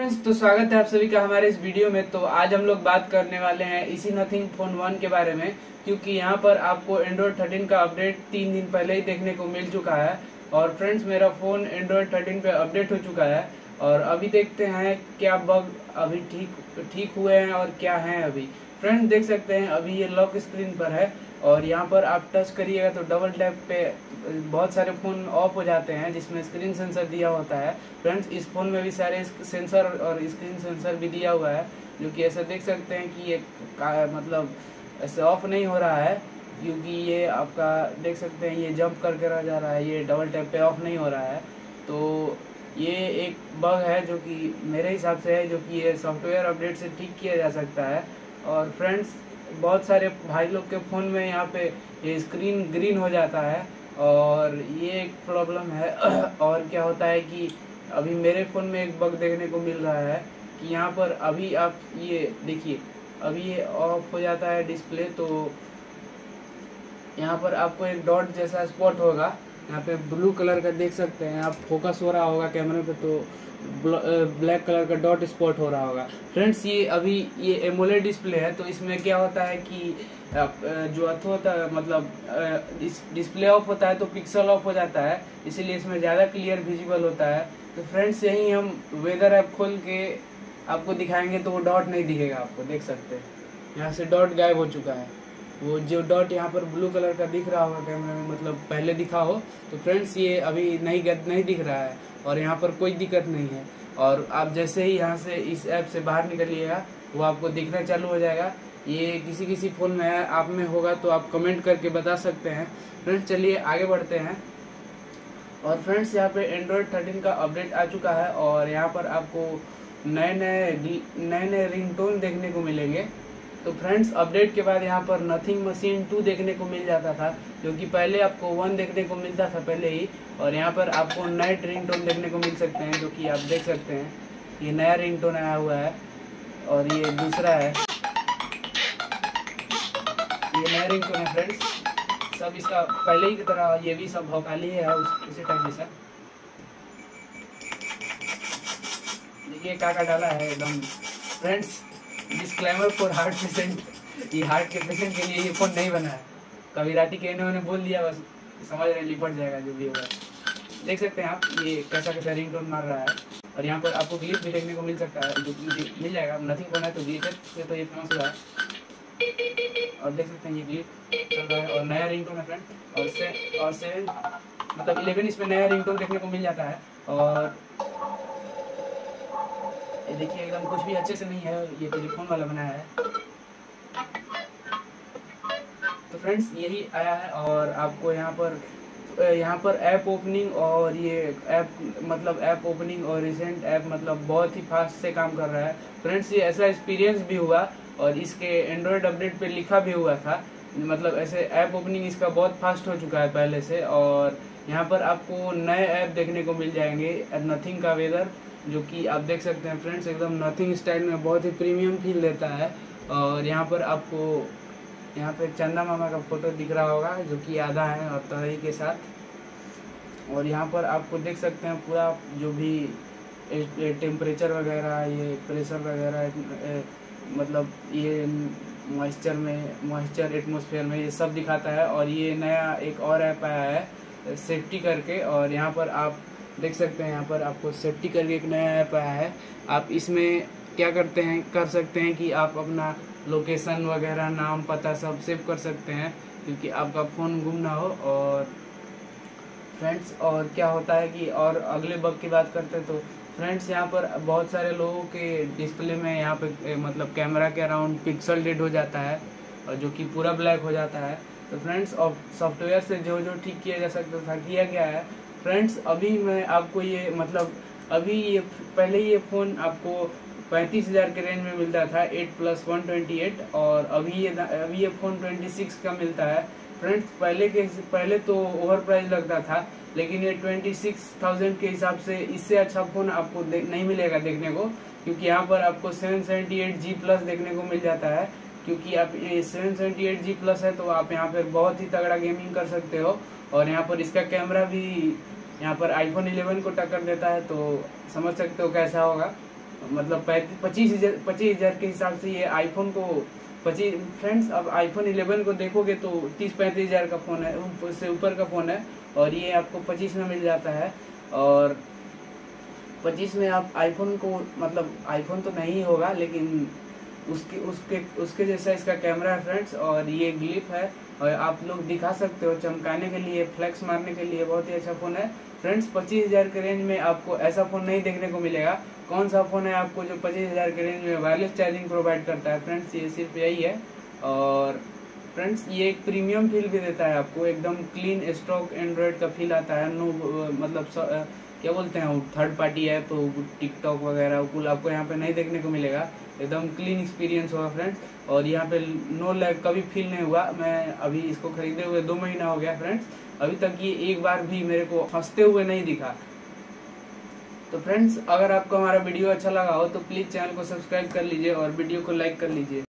Friends, तो स्वागत है आप सभी का हमारे इस वीडियो में। तो आज हम लोग बात करने वाले हैं इसी नथिंग फोन 1 के बारे में, क्योंकि यहाँ पर आपको एंड्रॉयड 13 का अपडेट 3 दिन पहले ही देखने को मिल चुका है। और फ्रेंड्स, मेरा फोन एंड्रॉयड 13 पे अपडेट हो चुका है और अभी देखते हैं क्या बग अभी ठीक हुए हैं और क्या है। अभी फ्रेंड्स देख सकते हैं, अभी ये लॉक स्क्रीन पर है और यहाँ पर आप टच करिएगा तो डबल टैप पे बहुत सारे फ़ोन ऑफ हो जाते हैं जिसमें स्क्रीन सेंसर दिया होता है। फ्रेंड्स, इस फ़ोन में भी सारे सेंसर और स्क्रीन सेंसर भी दिया हुआ है, जो कि ऐसा देख सकते हैं कि ये मतलब ऐसे ऑफ नहीं हो रहा है, क्योंकि ये आपका देख सकते हैं ये जंप करके रह जा रहा है, ये डबल टैप पे ऑफ नहीं हो रहा है। तो ये एक बग है जो कि मेरे हिसाब से है, जो कि ये सॉफ्टवेयर अपडेट से ठीक किया जा सकता है। और फ्रेंड्स, बहुत सारे भाई लोग के फ़ोन में यहाँ पे ये स्क्रीन ग्रीन हो जाता है और ये एक प्रॉब्लम है। और क्या होता है कि अभी मेरे फ़ोन में एक बग देखने को मिल रहा है कि यहाँ पर अभी आप ये देखिए, अभी ये ऑफ हो जाता है डिस्प्ले, तो यहाँ पर आपको एक डॉट जैसा स्पॉट होगा, यहाँ पे ब्लू कलर का देख सकते हैं आप, फोकस हो रहा होगा कैमरे पे तो ब्लैक कलर का डॉट स्पॉट हो रहा होगा। फ्रेंड्स, ये अभी ये एमोलेड डिस्प्ले है, तो इसमें क्या होता है कि जो अथवा होता है मतलब डिस्प्ले ऑफ होता है तो पिक्सल ऑफ हो जाता है, इसीलिए इसमें ज़्यादा क्लियर विजिबल होता है। तो फ्रेंड्स, यही हम वेदर ऐप खोल के आपको दिखाएंगे तो वो डॉट नहीं दिखेगा, आपको देख सकते हैं यहाँ से डॉट गायब हो चुका है। वो जो डॉट यहाँ पर ब्लू कलर का दिख रहा होगा कैमरे में, मतलब पहले दिखा हो, तो फ्रेंड्स ये अभी नहीं दिख रहा है और यहाँ पर कोई दिक्कत नहीं है। और आप जैसे ही यहाँ से इस ऐप से बाहर निकलिएगा वो आपको दिखना चालू हो जाएगा। ये किसी फ़ोन में है, आप में होगा तो आप कमेंट करके बता सकते हैं। फ्रेंड्स, चलिए आगे बढ़ते हैं। और फ्रेंड्स, यहाँ पे एंड्रॉयड 13 का अपडेट आ चुका है और यहाँ पर आपको नए रिंगटोन देखने को मिलेंगे। तो फ्रेंड्स, अपडेट के बाद यहाँ पर नथिंग मशीन 2 देखने को मिल जाता था, जो कि पहले आपको 1 देखने को मिलता था पहले ही, और यहाँ पर आपको नए रिंगटोन देखने को मिल सकते हैं, जो कि आप देख सकते हैं ये नया रिंगटोन आया हुआ है और ये दूसरा है, ये नया रिंगटोन है। फ्रेंड्स, सब इसका पहले ही की तरह ये भी सब भौकाली है उसी टाइप जैसा। देखिए क्या डाला है एकदम। Friends, disclaimer for heart patient, ये हार्ट के पेशेंट के लिए ये फ़ोन नहीं बना है। कभी राती के इन्होंने बोल दिया, बस समझ रहे लिपट जाएगा जो भी होगा। देख सकते हैं आप ये कैसा रिंगटोन मार रहा है। और यहाँ पर आपको ग्लिच भी देखने को मिल सकता है, जो कि मिल जाएगा। नथिंग फोन है तो ग्लिच से तो ये फेमस हुआ है। और देख सकते हैं ये ग्लिच चल रहा है और नया रिंगटोन है फ्रेंड। और 7 मतलब 11 इसमें नया रिंगटोन देखने को मिल जाता है। और ये देखिए एकदम कुछ भी अच्छे से नहीं है, ये टेलीफोन वाला बनाया है। तो फ्रेंड्स, यही आया है और आपको यहाँ पर ऐप ओपनिंग और ये ऐप ओपनिंग और रिसेंट ऐप मतलब बहुत ही फास्ट से काम कर रहा है। फ्रेंड्स, ये ऐसा एक्सपीरियंस भी हुआ और इसके एंड्रॉयड अपडेट पे लिखा भी हुआ था, मतलब ऐसे ऐप ओपनिंग इसका बहुत फास्ट हो चुका है पहले से। और यहाँ पर आपको नए ऐप देखने को मिल जाएंगे, नथिंग का वेदर, जो कि आप देख सकते हैं फ्रेंड्स, एकदम नथिंग स्टाइल में बहुत ही प्रीमियम फील देता है। और यहाँ पर आपको यहाँ पे चंदा मामा का फोटो दिख रहा होगा, जो कि आधा है और तही के साथ। और यहाँ पर आपको देख सकते हैं पूरा जो भी टेम्परेचर वगैरह, ये प्रेशर वगैरह, मतलब ये मॉइस्चर एटमॉस्फेयर में ये सब दिखाता है। और ये नया एक और ऐप आया है सेफ्टी करके, और यहाँ पर आप देख सकते हैं, यहाँ पर आपको सेफ्टी करके एक नया ऐप आया है। आप इसमें क्या कर सकते हैं कि आप अपना लोकेशन वगैरह, नाम, पता सब सेव कर सकते हैं, क्योंकि आपका फ़ोन गुम ना हो। और फ्रेंड्स, और क्या होता है कि और अगले बग की बात करते हैं तो फ्रेंड्स, यहाँ पर बहुत सारे लोगों के डिस्प्ले में यहाँ पे मतलब कैमरा के अराउंड पिक्सल डेड हो जाता है, और जो कि पूरा ब्लैक हो जाता है। तो फ्रेंड्स, सॉफ्टवेयर से जो ठीक किया जा सकता था किया गया है। फ्रेंड्स, अभी मैं आपको ये मतलब अभी ये पहले ये फ़ोन आपको 35,000 के रेंज में मिलता था, 8+128, और अभी ये फ़ोन 26 का मिलता है। फ्रेंड्स, पहले तो ओवर प्राइस लगता था, लेकिन ये 26,000 के हिसाब से इससे अच्छा फ़ोन आपको नहीं मिलेगा देखने को, क्योंकि यहाँ पर आपको 778G+ देखने को मिल जाता है। क्योंकि आप ये 778G+ है तो आप यहाँ पर बहुत ही तगड़ा गेमिंग कर सकते हो। और यहाँ पर इसका कैमरा भी यहाँ पर iPhone 11 को टक्कर देता है, तो समझ सकते हो कैसा होगा। मतलब 25,000 के हिसाब से ये आईफोन को 25 फ्रेंड्स, अब आईफोन 11 को देखोगे तो 30-35 हजार का फोन है, उससे ऊपर का फोन है, और ये आपको 25 में मिल जाता है। और 25 में आप आईफोन को, मतलब आईफोन तो नहीं होगा लेकिन उसके जैसा इसका कैमरा है फ्रेंड्स, और ये ग्लिप है, और आप लोग दिखा सकते हो चमकाने के लिए, फ्लेक्स मारने के लिए बहुत ही अच्छा फोन है फ्रेंड्स। 25,000 के रेंज में आपको ऐसा फोन नहीं देखने को मिलेगा। कौन सा फोन है आपको जो 25,000 के रेंज में वायरलेस चार्जिंग प्रोवाइड करता है फ्रेंड्स, ये सिर्फ यही है। और फ्रेंड्स ये एक प्रीमियम फील भी देता है आपको, एकदम क्लीन स्टॉक एंड्रॉयड का फील आता है। नो मतलब क्या बोलते हैं, थर्ड पार्टी है तो टिकटॉक वगैरह कुल आपको यहाँ पे नहीं देखने को मिलेगा, एकदम क्लीन एक्सपीरियंस होगा फ्रेंड्स। और यहाँ पे नो लैग कभी फील नहीं हुआ। मैं अभी इसको खरीदे हुए 2 महीना हो गया फ्रेंड्स, अभी तक ये एक बार भी मेरे को फंसते हुए नहीं दिखा। तो फ्रेंड्स अगर आपको हमारा वीडियो अच्छा लगा हो तो प्लीज चैनल को सब्सक्राइब कर लीजिए और वीडियो को लाइक कर लीजिए।